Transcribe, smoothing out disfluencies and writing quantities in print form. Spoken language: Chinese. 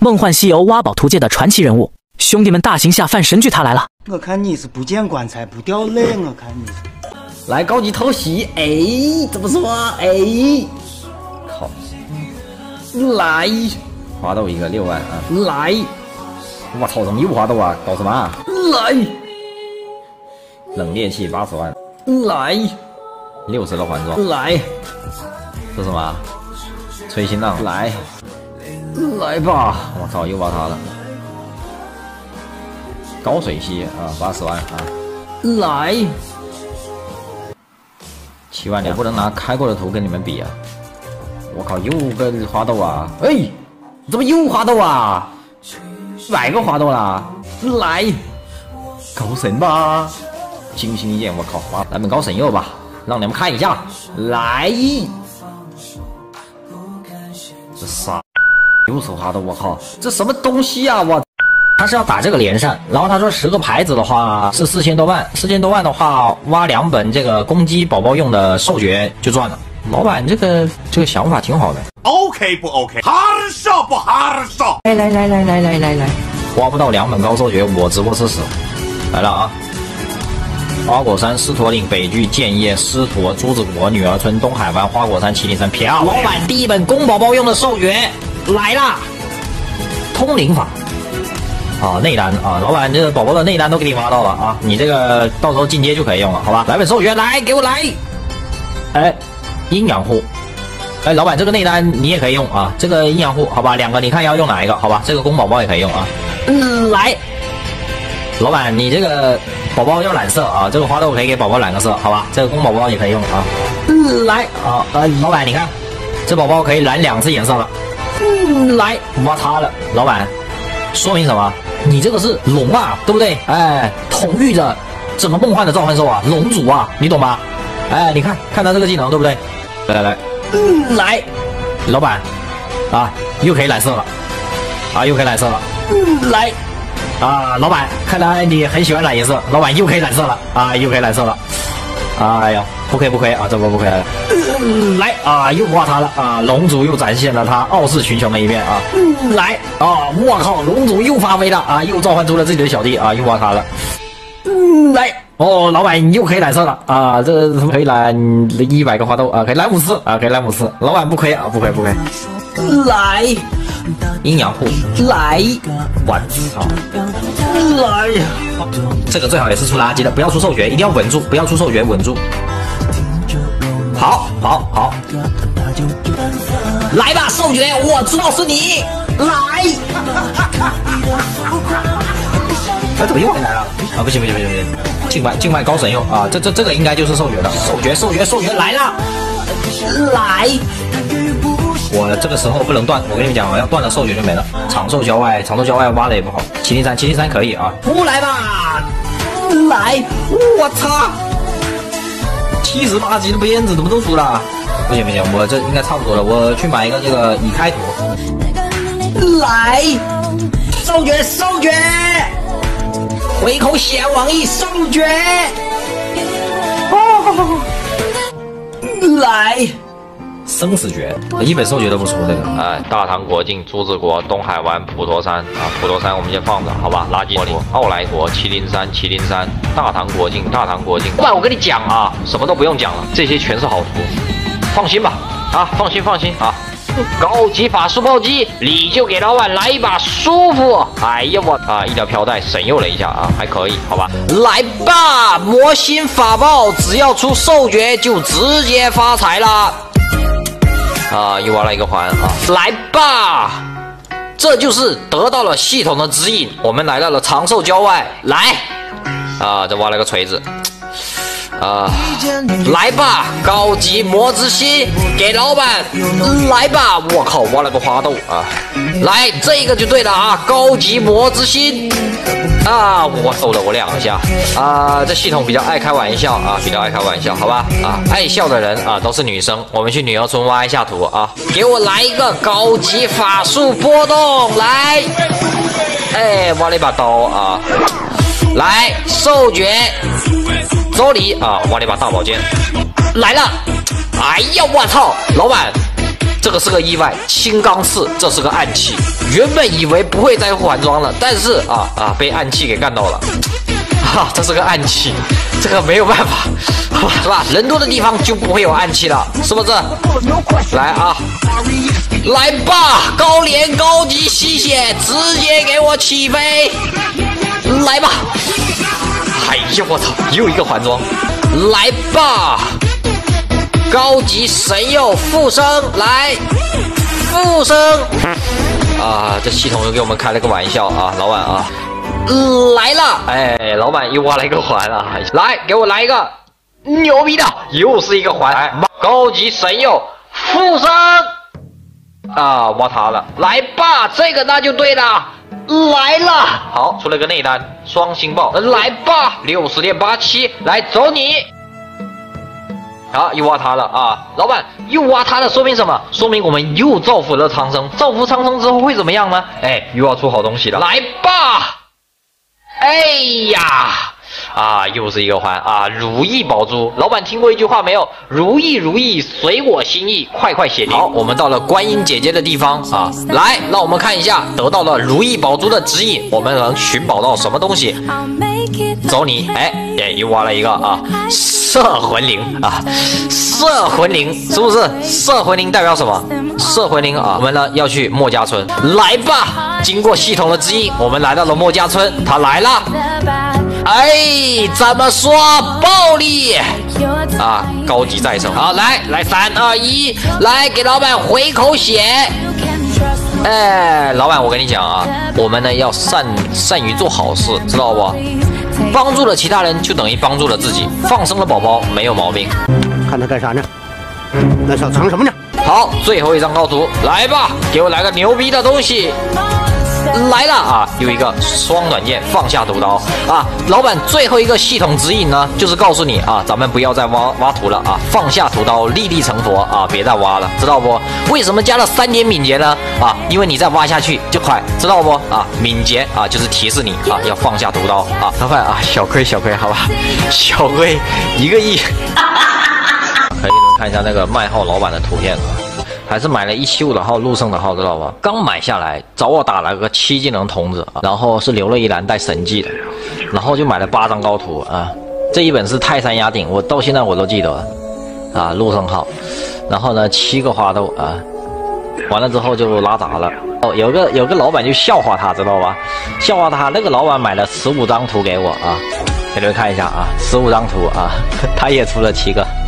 梦幻西游挖宝图界的传奇人物，兄弟们大型下饭神剧他来了！ 我看你是不见棺材不掉泪，我看你是。 来高级偷袭，哎，怎么说？哎，靠！来，花豆一个6万啊！来，我操，怎么又花豆啊？搞什么啊？来，冷冽器80万，来，60的环装，来，这什么？吹心浪，来吧！我操，又爆他了。高水溪啊，80万啊！来，7万两，我不能拿开过的图跟你们比啊！我靠，又个花豆啊！哎，怎么又花豆啊？100个花豆啦！来，高神吧！精心一剑，我靠，来本高神佑吧，让你们看一下，来！这啥？又是花豆，我靠，这什么东西啊！我。他是要打这个连胜，然后他说10个牌子的话是4000多万，4000多万的话挖2本这个攻击宝宝用的兽诀就赚了。老板这个想法挺好的。 OK 不 OK？ 哈少不哈少？ 来，挖不到2本高兽诀，我直播吃屎。来了啊！花果山、狮驼岭、北距、建业、狮驼、朱子国、女儿村、东海湾、花果山、麒麟山，漂亮！老板第1本公宝宝用的兽诀来啦！通灵法。啊，内丹啊，老板这个宝宝的内丹都给你挖到了啊，你这个到时候进阶就可以用了，好吧？来本兽诀，来给我来！哎，阴阳护，哎，老板这个内丹你也可以用啊，这个阴阳护，好吧？2个你看要用哪一个？好吧？这个公宝宝也可以用啊。来，老板你这个宝宝要染色啊，这个花豆可以给宝宝染个色，好吧？这个公宝宝也可以用啊。来啊，老板你看，这宝宝可以染2次颜色了。来，挖他了，老板，说明什么？你这个是龙啊，对不对？哎，统御着整个梦幻的召唤兽啊，龙族啊，你懂吧？哎，你看他这个技能，对不对？来，老板啊，又可以染色了，啊，又可以染色了，来，啊，老板，看来你很喜欢染颜色，老板又可以染色了，啊，又可以染色了，哎呀，不亏啊，这波不亏了，来啊，又挖他了啊，龙族又展现了他傲视群雄的一面啊，来啊，我靠，龙族又发威了啊，又召唤出了自己的小弟啊，又挖他了，来哦，老板你又可以染色了啊，这可以染100个花豆啊，可以染5次啊，可以染5次，老板不亏啊，不亏，来，阴阳护，来，我操，来呀，这个最好也是出垃圾的，不要出兽诀，一定要稳住，不要出兽诀，稳住。好，来吧，兽诀，我知道是你，来。他怎么又回来了？啊，不行，境外高神佑啊，这个应该就是兽诀的，兽诀来了，来。我这个时候不能断，我跟你们讲，要断了兽诀就没了。长寿郊外挖的也不好。麒麟山可以啊，不来吧，来，我操！78级的鞭子怎么都出了？不行，我这应该差不多了，我去买一个这个已开图。来，兽诀，回口血王一兽诀，来。生死诀，1本兽诀都不出这个。哎，大唐国境、朱子国、东海湾、普陀山啊，普陀山我们先放着，好吧？垃圾国、奥莱国、麒麟山、大唐国境。不然我跟你讲啊，什么都不用讲了，这些全是好图，放心吧，啊，放心啊。高级法术暴击，你就给老板来一把舒服。哎呀我啊，医疗飘带神佑了一下啊，还可以，好吧？来吧，魔心法爆，只要出兽诀就直接发财了。啊，又挖了一个环啊！来吧，这就是得到了系统的指引，我们来到了长寿郊外。来，啊，这挖了个锤子，啊，来吧，高级魔之心给老板，来吧，我靠，挖了个花豆啊！来，这个就对了啊，高级魔之心。啊，我揍了我2下啊！这系统比较爱开玩笑啊，好吧？啊，爱笑的人啊都是女生。我们去女儿村挖一下图啊，给我来一个高级法术波动，来！哎，挖了一把刀啊！来，兽诀，周礼啊，挖了一把大宝剑，来了！哎呀，我操，老板！ 这个是个意外，青钢刺，这是个暗器。原本以为不会再换装了，但是被暗器给干到了。这是个暗器，这个没有办法，是吧？人多的地方就不会有暗器了，是不是？来啊，来吧，高连高级吸血，直接给我起飞！来吧！哎呀，我操，又一个环装，来吧！高级神佑复生，来，复生！这系统又给我们开了个玩笑啊，老板啊！来了，哎，老板又挖了一个环啊！来，给我来一个牛逼的，又是一个环，来，高级神佑复生挖它了，来吧，这个那就对了，来了，好，出了个内单，双星爆，来吧，60.87，来走你。又挖它了啊！老板又挖它了，说明什么？说明我们又造福了苍生。造福苍生之后会怎么样呢？哎，又要出好东西了，来吧！哎呀，又是一个环啊！如意宝珠，老板听过一句话没有？如意如意，随我心意，快快写定。好，我们到了观音姐姐的地方啊！来，让我们看一下，得到了如意宝珠的指引，我们能寻宝到什么东西？走你！哎，又挖了一个摄魂灵摄魂灵是不是？摄魂灵代表什么？摄魂灵我们呢要去墨家村，来吧！经过系统的指引，我们来到了墨家村，他来了。哎，怎么说暴力高级再生。好，来3、2、1，来给老板回口血。哎，老板，我跟你讲我们呢要善于做好事，知道不？帮助了其他人就等于帮助了自己，放生了宝宝没有毛病。 看他干啥呢？那小藏什么呢？ 好，最后一张高图，来吧，给我来个牛逼的东西。来了又一个双短剑，放下屠刀老板最后一个系统指引呢，就是告诉你咱们不要再挖土了放下屠刀，立地成佛别再挖了，知道不？为什么加了3点敏捷呢？因为你再挖下去就快，知道不？敏捷就是提示你要放下屠刀老板小亏好吧，小亏1个亿。可以看一下那个卖号老板的图片。还是买了175的号，陆胜的号，知道吧？刚买下来，找我打了个7技能童子，然后是留了一栏带神技的，然后就买了8张高图这一本是泰山压顶，我到现在我都记得陆胜号，然后呢7个花豆完了之后就拉闸了。有个老板就笑话他，知道吧？笑话他，那个老板买了15张图给我给你们看一下15张图他也出了7个。